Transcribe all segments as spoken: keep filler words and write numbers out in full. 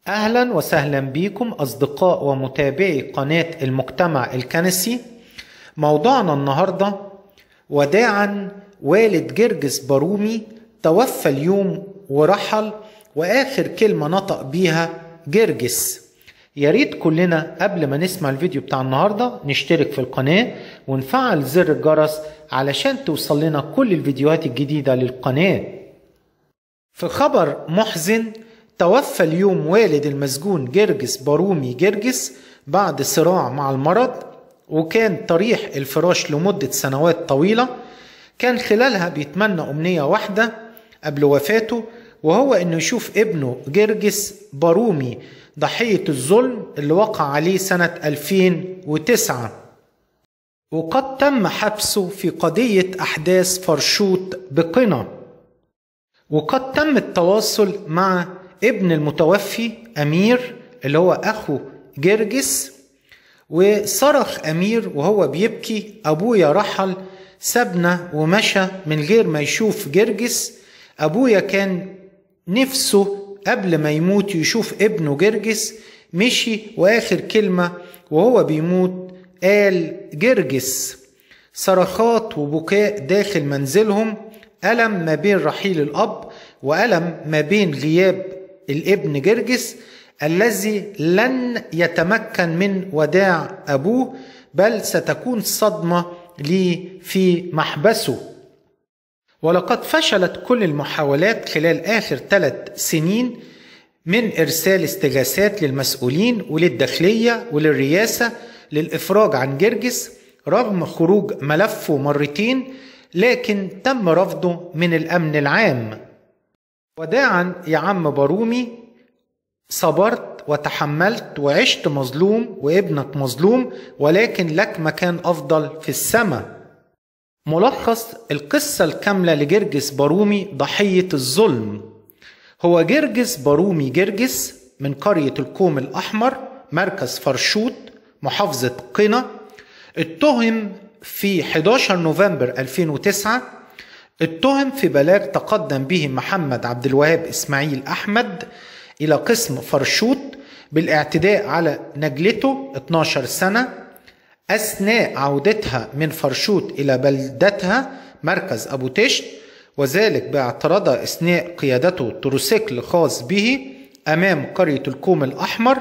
أهلا وسهلا بكم أصدقاء ومتابعي قناة المجتمع الكنسي. موضوعنا النهاردة وداعا والد جرجس بارومي، توفى اليوم ورحل، وآخر كلمة نطق بيها جرجس. ياريت كلنا قبل ما نسمع الفيديو بتاع النهاردة نشترك في القناة ونفعل زر الجرس علشان توصل لنا كل الفيديوهات الجديدة للقناة. في خبر محزن، توفى اليوم والد المسجون جرجس بارومي جرجس بعد صراع مع المرض، وكان طريح الفراش لمدة سنوات طويلة. كان خلالها بيتمنى أمنية واحدة قبل وفاته، وهو إنه يشوف ابنه جرجس بارومي ضحية الظلم اللي وقع عليه سنة ألفين وتسعة، وقد تم حبسه في قضية أحداث فرشوت بقنا. وقد تم التواصل مع ابن المتوفي أمير اللي هو أخو جرجس، وصرخ أمير وهو بيبكي: أبويا رحل، سابنا ومشى من غير ما يشوف جرجس. أبويا كان نفسه قبل ما يموت يشوف ابنه جرجس، مشي وآخر كلمة وهو بيموت قال جرجس. صرخات وبكاء داخل منزلهم، ألم ما بين رحيل الأب وألم ما بين غياب الابن جرجس الذي لن يتمكن من وداع أبوه، بل ستكون صدمة لي في محبسه. ولقد فشلت كل المحاولات خلال آخر ثلاث سنين من إرسال استغاثات للمسؤولين وللداخلية وللرئاسة للإفراج عن جرجس رغم خروج ملفه مرتين، لكن تم رفضه من الأمن العام. وداعا يا عم بارومي، صبرت وتحملت وعشت مظلوم وابنك مظلوم، ولكن لك مكان أفضل في السماء. ملخص القصة الكاملة لجرجس بارومي ضحية الظلم. هو جرجس بارومي جرجس من قرية الكوم الأحمر، مركز فرشوت، محافظة قنا. اتهم في حداشر نوفمبر ألفين وتسعة، اتهم في بلاغ تقدم به محمد عبد الوهاب إسماعيل أحمد إلى قسم فرشوت بالاعتداء على نجلته اثناشر سنة أثناء عودتها من فرشوت إلى بلدتها مركز أبو تشت، وذلك باعتراضها أثناء قيادته تروسيكل خاص به أمام قرية الكوم الأحمر.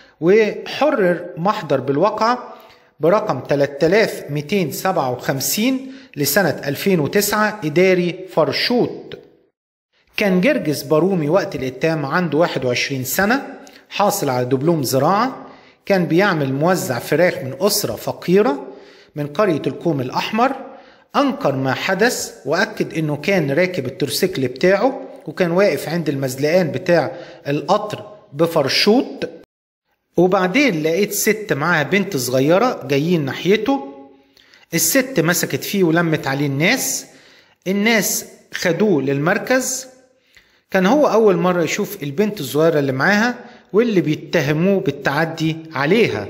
وحرر محضر بالواقعة برقم ثلاثة آلاف ومئتين وسبعة وخمسين لسنة ألفين وتسعة إداري فرشوت. كان جرجس بارومي وقت الاتهام عنده واحد وعشرين سنة، حاصل على دبلوم زراعة، كان بيعمل موزع فراخ من أسرة فقيرة من قرية الكوم الأحمر. أنكر ما حدث وأكد أنه كان راكب الترسيكل بتاعه وكان واقف عند المزلقان بتاع القطر بفرشوت، وبعدين لقيت ست معاها بنت صغيرة جايين ناحيته. الست مسكت فيه ولمت عليه الناس، الناس خدوه للمركز. كان هو أول مرة يشوف البنت الصغيرة اللي معاها واللي بيتهموه بالتعدي عليها.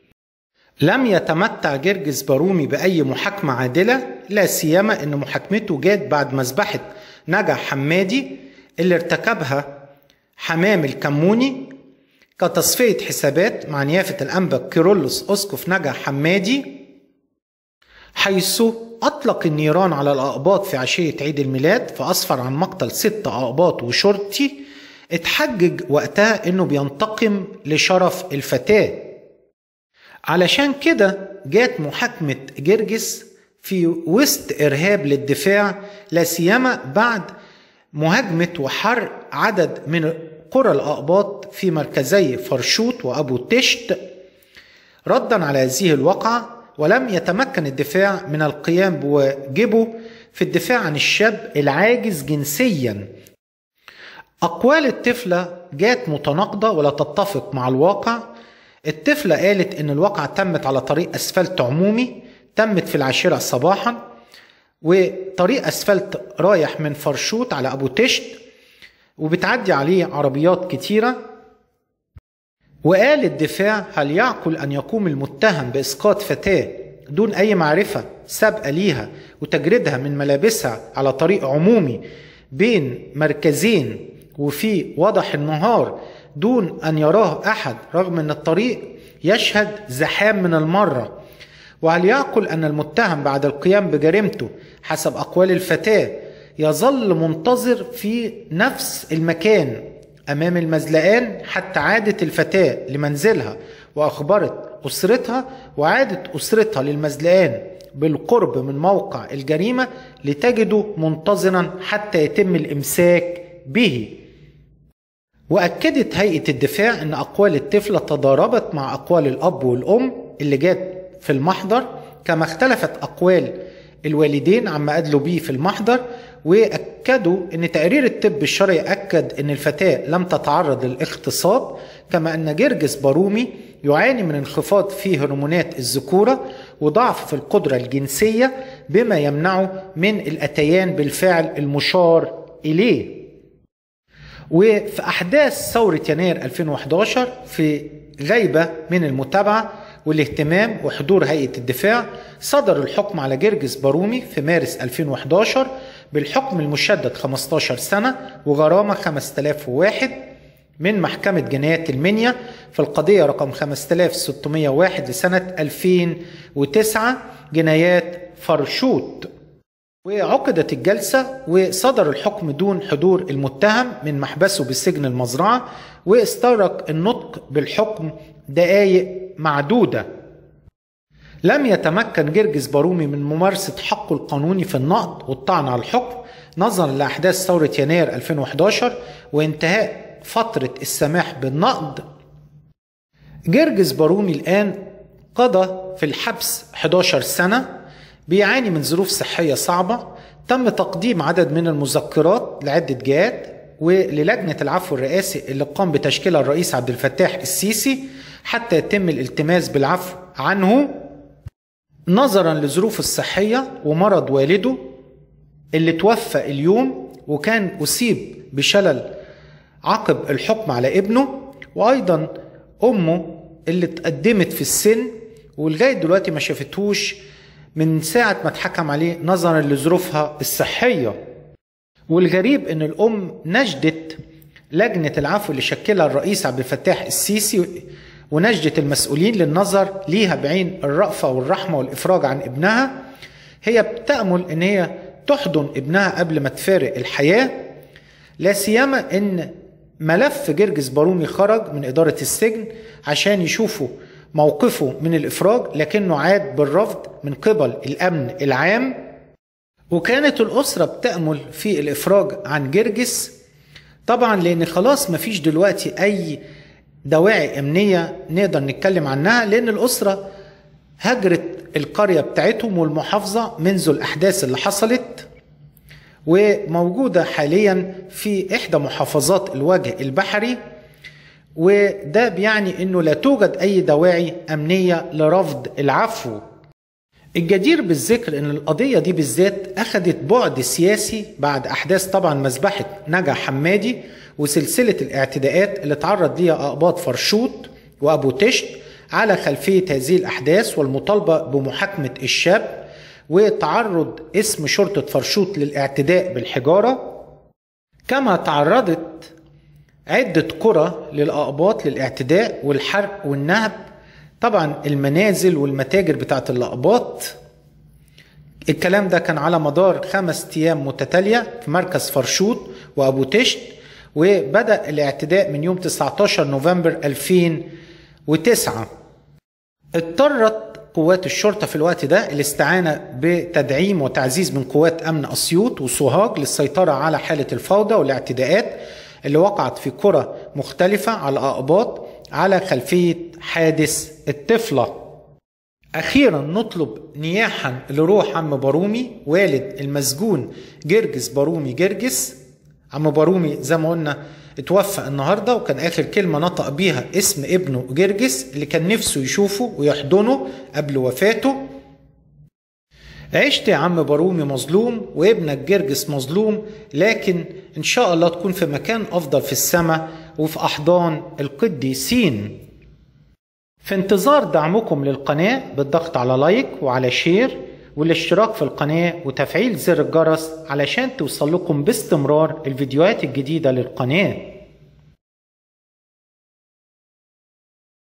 لم يتمتع جرجس بارومي بأي محاكمة عادلة، لا سيما أن محاكمته جات بعد مذبحة نجع حمادي اللي ارتكبها حمام الكموني كتصفية حسابات مع نيافة الأنبا كيرلس أسقف نجع حمادي، حيث أطلق النيران على الأقباط في عشية عيد الميلاد، فأسفر عن مقتل ست أقباط وشرطي. اتحجج وقتها أنه بينتقم لشرف الفتاة. علشان كده جات محاكمة جرجس في وسط إرهاب للدفاع، لا سيما بعد مهاجمة وحرق عدد من قرى الأقباط في مركزي فرشوت وأبو تشت ردا على هذه الواقعة. ولم يتمكن الدفاع من القيام بواجبه في الدفاع عن الشاب العاجز جنسيا. أقوال الطفلة جات متناقضة ولا تتفق مع الواقع. الطفلة قالت إن الواقعة تمت على طريق أسفلت عمومي، تمت في العاشرة صباحا، وطريق أسفلت رايح من فرشوت على أبو تشت وبتعدي عليه عربيات كتيرة. وقال الدفاع: هل يعقل أن يقوم المتهم بإسقاط فتاة دون أي معرفة سابقة ليها وتجريدها من ملابسها على طريق عمومي بين مركزين وفي وضح النهار دون أن يراه أحد رغم أن الطريق يشهد زحام من المرة. وهل يعقل أن المتهم بعد القيام بجريمته حسب أقوال الفتاة يظل منتظر في نفس المكان أمام المزلقان حتى عادت الفتاة لمنزلها وأخبرت أسرتها، وعادت أسرتها للمزلقان بالقرب من موقع الجريمة لتجده منتظرا حتى يتم الإمساك به. وأكدت هيئة الدفاع أن أقوال الطفلة تضاربت مع أقوال الأب والأم اللي جات في المحضر، كما اختلفت أقوال الوالدين عما أدلوا به في المحضر. وأكدوا أن تقرير الطب الشرعي أكد أن الفتاة لم تتعرض للاغتصاب، كما أن جرجس بارومي يعاني من انخفاض في هرمونات الذكورة وضعف في القدرة الجنسية بما يمنعه من الأتيان بالفعل المشار إليه. وفي أحداث ثورة يناير ألفين وأحد عشر في غيبة من المتابعة والاهتمام وحضور هيئة الدفاع صدر الحكم على جرجس بارومي في مارس ألفين وأحد عشر بالحكم المشدد خمسة عشر سنة وغرامة خمسة آلاف وواحد من محكمة جنايات المنيا في القضية رقم خمسة آلاف وستمائة وواحد لسنة ألفين وتسعة جنايات فرشوت. وعقدت الجلسة وصدر الحكم دون حضور المتهم من محبسه بالسجن المزرعة، واستغرق النطق بالحكم دقائق معدودة. لم يتمكن جرجس بارومي من ممارسة حقه القانوني في النقض والطعن على الحكم نظرا لأحداث ثورة يناير ألفين وأحد عشر وانتهاء فترة السماح بالنقض. جرجس بارومي الآن قضى في الحبس أحد عشر سنة، بيعاني من ظروف صحية صعبة. تم تقديم عدد من المذكرات لعدة جهات وللجنة العفو الرئاسي اللي قام بتشكيلها الرئيس عبد الفتاح السيسي حتى يتم الالتماس بالعفو عنه نظرا لظروفه الصحية ومرض والده اللي توفى اليوم، وكان أصيب بشلل عقب الحكم على ابنه، وأيضا أمه اللي اتقدمت في السن ولغاية دلوقتي ما شافتهوش من ساعة ما اتحكم عليه نظرا لظروفها الصحية. والغريب ان الام نجدت لجنة العفو اللي شكلها الرئيس عبد الفتاح السيسي ونجدت المسؤولين للنظر ليها بعين الرأفة والرحمة والإفراج عن ابنها. هي بتأمل ان هي تحضن ابنها قبل ما تفارق الحياة، لا سيما ان ملف جرجس بارومي خرج من إدارة السجن عشان يشوفوا موقفه من الإفراج، لكنه عاد بالرفض من قبل الأمن العام. وكانت الأسرة بتأمل في الإفراج عن جرجس طبعا لأن خلاص مفيش دلوقتي أي دواعي أمنية نقدر نتكلم عنها، لأن الأسرة هجرت القرية بتاعتهم والمحافظة منذ الأحداث اللي حصلت، وموجودة حاليا في إحدى محافظات الوجه البحري. وده بيعني انه لا توجد اي دواعي امنية لرفض العفو. الجدير بالذكر ان القضية دي بالذات اخذت بعد سياسي بعد احداث طبعا مذبحة نجا حمادي وسلسلة الاعتداءات اللي تعرض ليها اقباط فرشوت وابو تشت على خلفية هذه الاحداث والمطالبة بمحاكمة الشاب وتعرض اسم شرطة فرشوت للاعتداء بالحجارة. كما تعرضت عدة قرى للأقباط للاعتداء والحرق والنهب، طبعا المنازل والمتاجر بتاعت الأقباط. الكلام ده كان على مدار خمس أيام متتالية في مركز فرشوت وأبو تشت، وبدأ الاعتداء من يوم تسعة عشر نوفمبر ألفين وتسعة. اضطرت قوات الشرطة في الوقت ده الاستعانة بتدعيم وتعزيز من قوات أمن أسيوط وسوهاج للسيطرة على حالة الفوضى والاعتداءات اللي وقعت في قرى مختلفة على أقباط على خلفية حادث الطفلة. أخيرا نطلب نياحا لروح عم بارومي والد المسجون جرجس بارومي جرجس. عم بارومي زي ما قلنا اتوفى النهاردة، وكان آخر كلمة نطق بيها اسم ابنه جرجس اللي كان نفسه يشوفه ويحضنه قبل وفاته. عشت يا عم بارومي مظلوم وابنك جرجس مظلوم، لكن إن شاء الله تكون في مكان أفضل في السماء وفي أحضان القديسين. في انتظار دعمكم للقناة بالضغط على لايك وعلى شير والاشتراك في القناة وتفعيل زر الجرس علشان توصل لكم باستمرار الفيديوهات الجديدة للقناة.